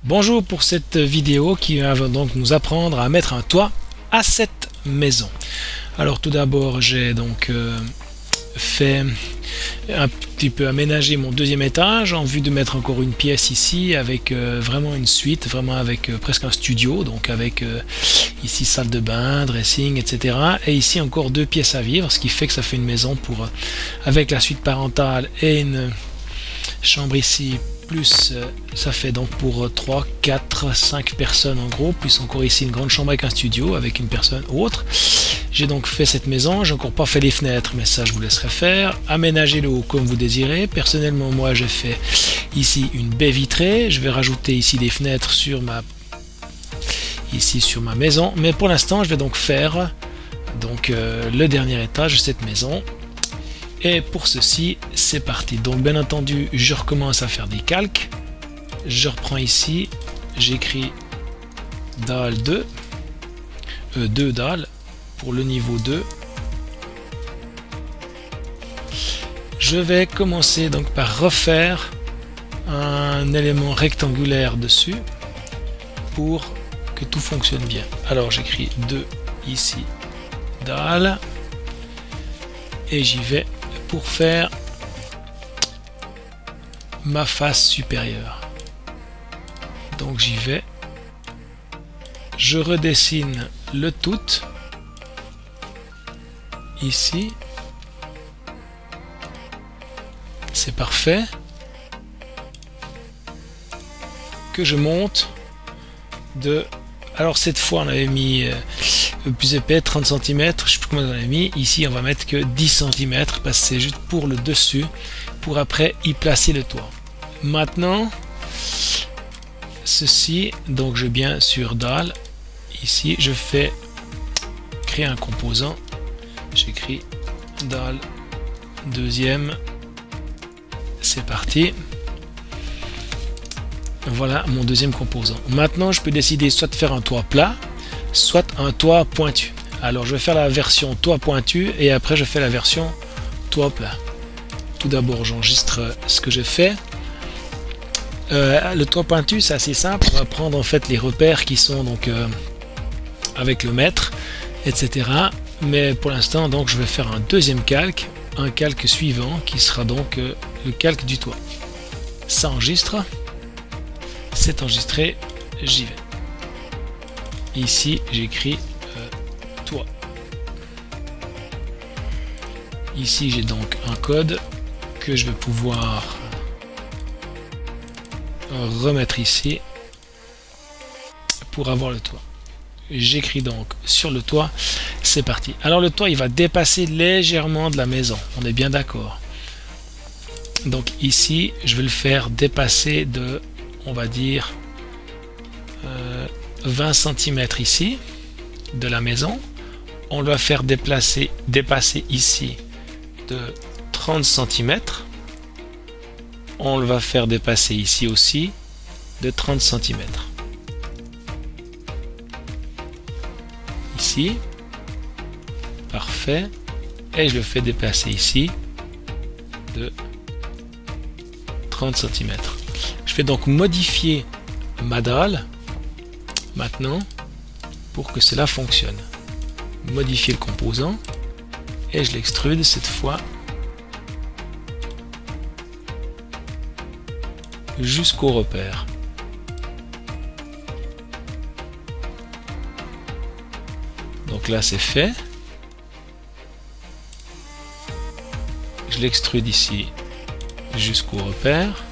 Bonjour pour cette vidéo qui va donc nous apprendre à mettre un toit à cette maison. Alors tout d'abord j'ai donc fait un petit peu aménager mon deuxième étage en vue de mettre encore une pièce ici avec vraiment une suite, vraiment avec presque un studio, donc avec ici salle de bain, dressing, etc. Et ici encore deux pièces à vivre, ce qui fait que ça fait une maison pour avec la suite parentale et une chambre ici, plus ça fait donc pour 3, 4, 5 personnes en gros, plus encore ici une grande chambre avec un studio avec une personne autre. J'ai donc fait cette maison, j'ai encore pas fait les fenêtres, mais ça je vous laisserai faire. Aménager le haut comme vous désirez. Personnellement moi j'ai fait ici une baie vitrée, je vais rajouter ici des fenêtres sur ma maison, mais pour l'instant je vais donc faire donc le dernier étage de cette maison. Et pour ceci, c'est parti. Donc bien entendu, je recommence à faire des calques. Je reprends ici, j'écris dalle 2, 2 dalles pour le niveau 2. Je vais commencer donc par refaire un élément rectangulaire dessus pour que tout fonctionne bien. Alors j'écris 2 ici, dalle, et j'y vais pour faire ma face supérieure. Donc j'y vais, je redessine le tout ici, c'est parfait, que je monte de, alors cette fois on avait mis plus épais, 30 cm, je sais plus combien on a mis, ici on va mettre que 10 cm parce que c'est juste pour le dessus, pour après y placer le toit. Maintenant, ceci, donc je viens sur dalle, ici je fais créer un composant, j'écris dalle deuxième, c'est parti. Voilà mon deuxième composant. Maintenant je peux décider soit de faire un toit plat, soit un toit pointu. Alors je vais faire la version toit pointu et après je fais la version toit plat. Tout d'abord j'enregistre ce que j'ai fait. Le toit pointu c'est assez simple, on va prendre en fait les repères qui sont donc avec le mètre, etc. Mais pour l'instant donc je vais faire un deuxième calque, un calque suivant qui sera donc le calque du toit. Ça enregistre, c'est enregistré, j'y vais. Ici j'écris toit. Ici j'ai donc un code que je vais pouvoir remettre ici pour avoir le toit. J'écris donc sur le toit, c'est parti. Alors le toit il va dépasser légèrement de la maison, on est bien d'accord. Donc ici je vais le faire dépasser de, on va dire 20 cm ici de la maison. On va faire dépasser ici de 30 cm. On le va faire dépasser ici aussi de 30 cm. Ici, parfait. Et je le fais dépasser ici de 30 cm. Je vais donc modifier ma dalle maintenant pour que cela fonctionne. Modifier le composant et je l'extrude cette fois jusqu'au repère. Donc là c'est fait. Je l'extrude ici jusqu'au repère.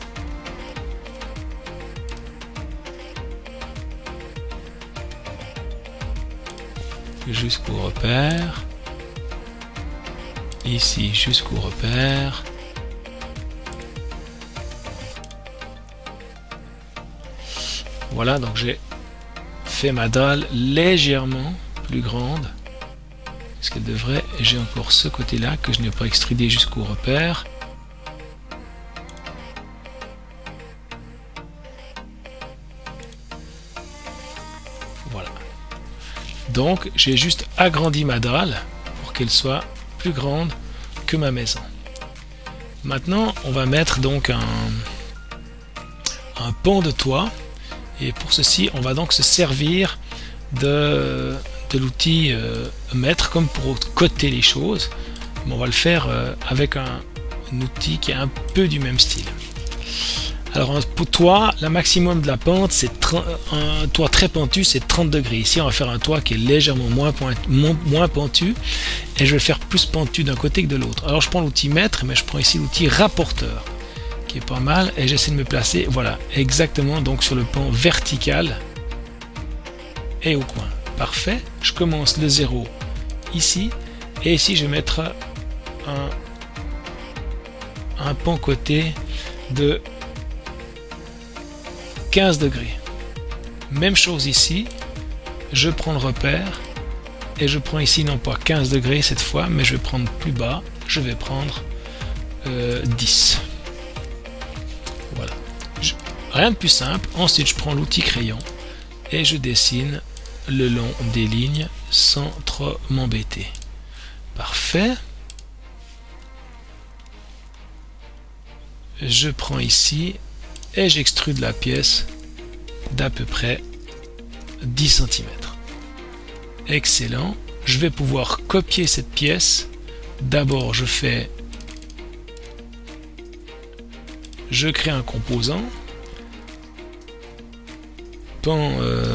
Jusqu'au repère, ici jusqu'au repère, voilà. Donc j'ai fait ma dalle légèrement plus grande ce qu'elle devrait. J'ai encore ce côté là que je n'ai pas extrudé jusqu'au repère. Voilà. Donc j'ai juste agrandi ma dalle pour qu'elle soit plus grande que ma maison. Maintenant on va mettre donc un pan de toit Et pour ceci, on va donc se servir de l'outil mètre comme pour coter les choses. Mais on va le faire avec un outil qui est un peu du même style. Alors un toit, la maximum de la pente, c'est un toit très pentu, c'est 30 degrés. Ici, on va faire un toit qui est légèrement moins pentu, et je vais le faire plus pentu d'un côté que de l'autre. Alors je prends l'outil mètre, mais je prends ici l'outil rapporteur, qui est pas mal, et j'essaie de me placer, voilà, exactement donc sur le pan vertical et au coin. Parfait. Je commence le 0 ici, et ici je vais mettre un pan côté de 15 degrés. Même chose ici, je prends le repère et je prends ici non pas 15 degrés cette fois, mais je vais prendre plus bas, je vais prendre 10. Voilà. Rien de plus simple. Ensuite je prends l'outil crayon et je dessine le long des lignes sans trop m'embêter. Parfait. Je prends ici et j'extrude la pièce d'à peu près 10 cm. Excellent. Je vais pouvoir copier cette pièce. D'abord, je crée un composant. Pan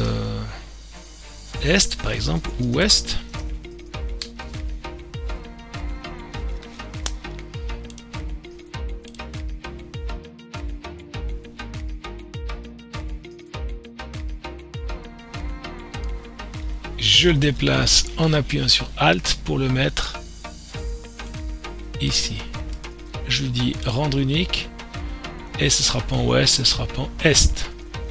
est, par exemple, ou ouest. Je le déplace en appuyant sur Alt pour le mettre ici. Je lui dis rendre unique et ce sera pan ouest, ce sera pan est.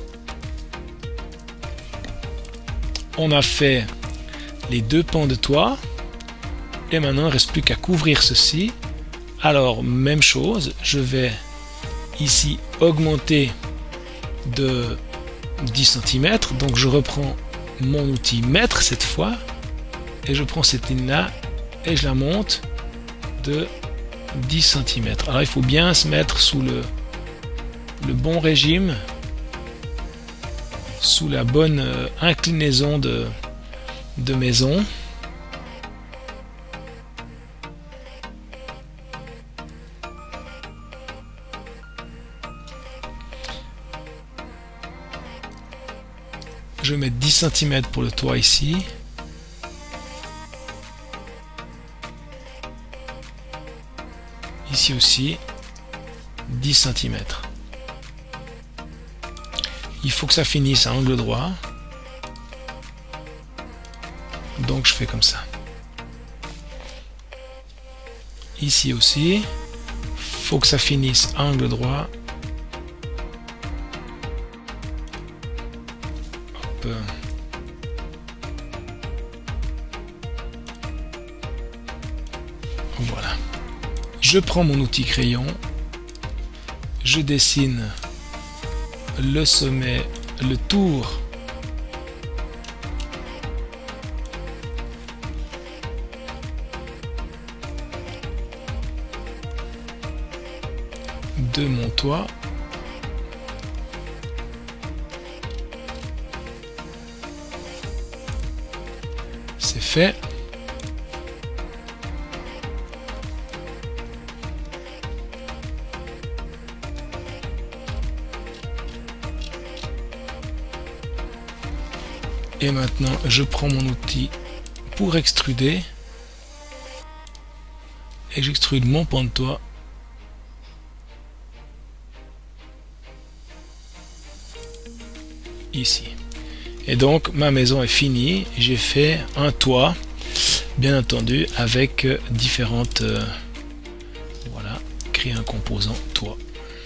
On a fait les deux pans de toit et maintenant il ne reste plus qu'à couvrir ceci. Alors même chose, je vais ici augmenter de 10 cm, donc je reprends mon outil mètre cette fois et je prends cette ligne là et je la monte de 10 cm. Alors il faut bien se mettre sous le bon régime, sous la bonne inclinaison de maison. Je vais mettre 10 cm pour le toit ici. Ici aussi, 10 cm. Il faut que ça finisse à angle droit. Donc je fais comme ça. Ici aussi, il faut que ça finisse à angle droit. Voilà. Je prends mon outil crayon, je dessine le sommet, le tour de mon toit. C'est fait. Et maintenant, je prends mon outil pour extruder et j'extrude mon pan de toit ici. Et donc ma maison est finie. J'ai fait un toit, bien entendu, avec différentes voilà, créer un composant toit.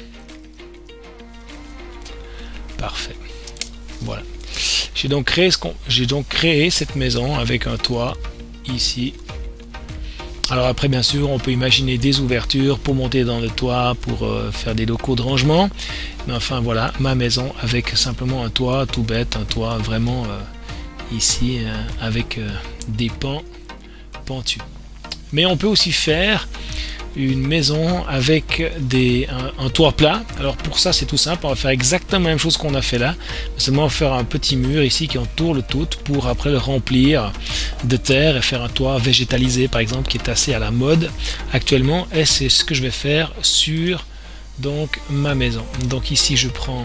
Parfait. Voilà. J'ai donc créé cette maison avec un toit ici. Alors après, bien sûr, on peut imaginer des ouvertures pour monter dans le toit, pour faire des locaux de rangement. Mais enfin voilà, ma maison avec simplement un toit tout bête, un toit vraiment ici avec des pans pentus. Mais on peut aussi faire une maison avec un toit plat. Alors pour ça c'est tout simple, on va faire exactement la même chose qu'on a fait là, seulement faire un petit mur ici qui entoure le tout pour après le remplir de terre et faire un toit végétalisé par exemple, qui est assez à la mode actuellement, et c'est ce que je vais faire sur donc ma maison. Donc ici je prends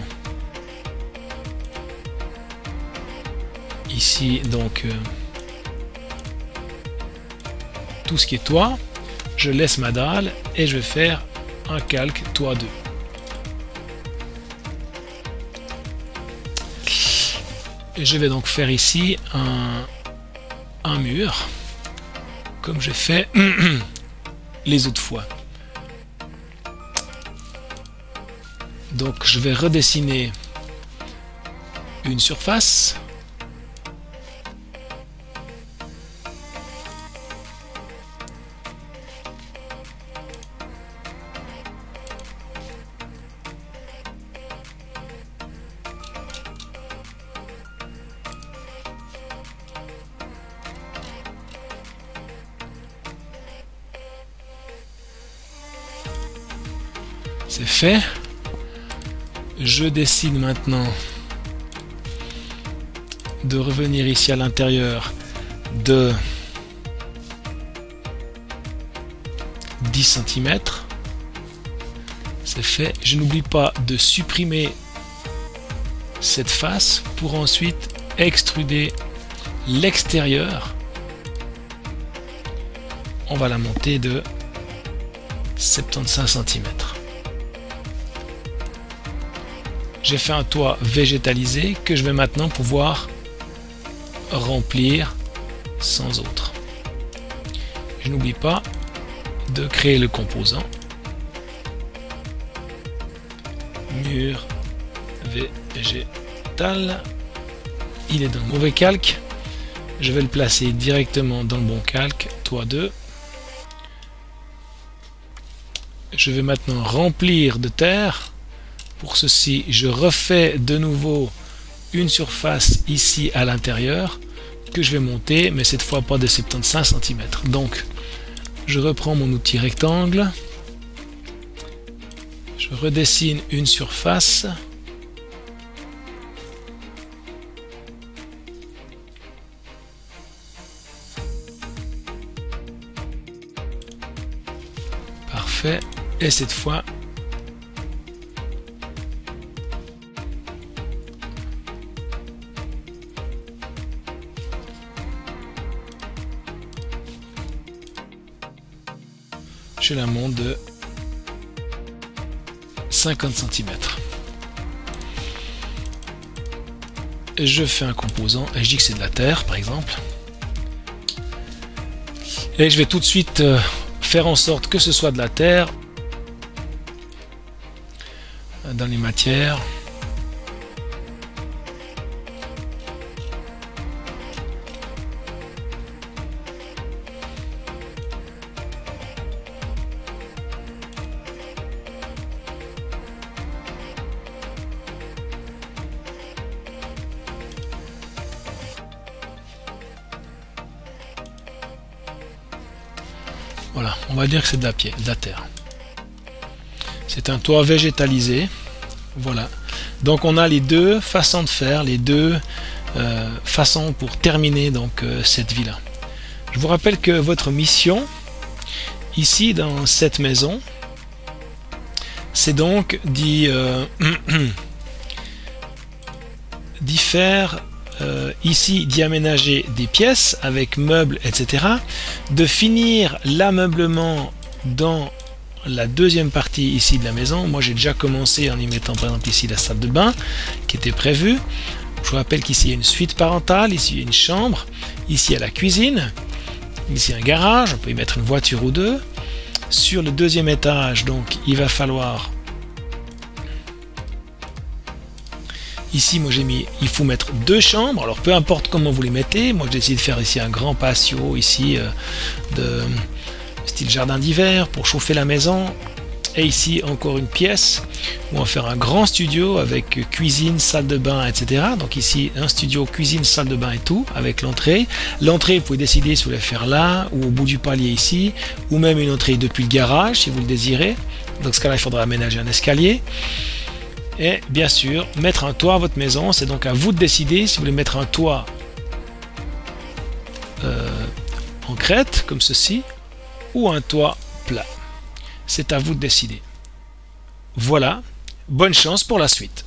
ici donc tout ce qui est toit, je laisse ma dalle et je vais faire un calque toit 2. Et je vais donc faire ici un mur comme j'ai fait les autres fois. Donc je vais redessiner une surface. C'est fait. Je décide maintenant de revenir ici à l'intérieur de 10 cm. C'est fait. Je n'oublie pas de supprimer cette face pour ensuite extruder l'extérieur. On va la monter de 75 cm. J'ai fait un toit végétalisé que je vais maintenant pouvoir remplir sans autre. Je n'oublie pas de créer le composant. Mur végétal. Il est dans le mauvais calque. Je vais le placer directement dans le bon calque. Toit 2. Je vais maintenant remplir de terre. Pour ceci, je refais de nouveau une surface ici à l'intérieur que je vais monter, mais cette fois pas de 75 cm. Donc, je reprends mon outil rectangle, je redessine une surface, parfait, et cette fois je la monte de 50 cm. Et je fais un composant et je dis que c'est de la terre par exemple. Et je vais tout de suite faire en sorte que ce soit de la terre dans les matières. Voilà, on va dire que c'est de la terre. C'est un toit végétalisé. Voilà. Donc on a les deux façons de faire, les deux façons pour terminer donc cette villa. Je vous rappelle que votre mission ici dans cette maison, c'est donc d'y faire ici d'y aménager des pièces avec meubles, etc. De finir l'ameublement dans la deuxième partie ici de la maison. Moi j'ai déjà commencé en y mettant par exemple ici la salle de bain qui était prévue. Je vous rappelle qu'ici il y a une suite parentale, ici il y a une chambre, ici il y a la cuisine, ici un garage, on peut y mettre une voiture ou deux. Sur le deuxième étage donc il va falloir ici, moi j'ai mis, il faut mettre deux chambres, alors peu importe comment vous les mettez, moi j'ai décidé de faire ici un grand patio, ici de style jardin d'hiver pour chauffer la maison. Et ici encore une pièce où on va faire un grand studio avec cuisine, salle de bain, etc. Donc ici un studio, cuisine, salle de bain et tout avec l'entrée. L'entrée, vous pouvez décider si vous voulez faire là ou au bout du palier ici, ou même une entrée depuis le garage si vous le désirez. Dans ce cas-là, il faudra aménager un escalier. Et bien sûr, mettre un toit à votre maison, c'est donc à vous de décider si vous voulez mettre un toit en crête comme ceci ou un toit plat. C'est à vous de décider. Voilà, bonne chance pour la suite.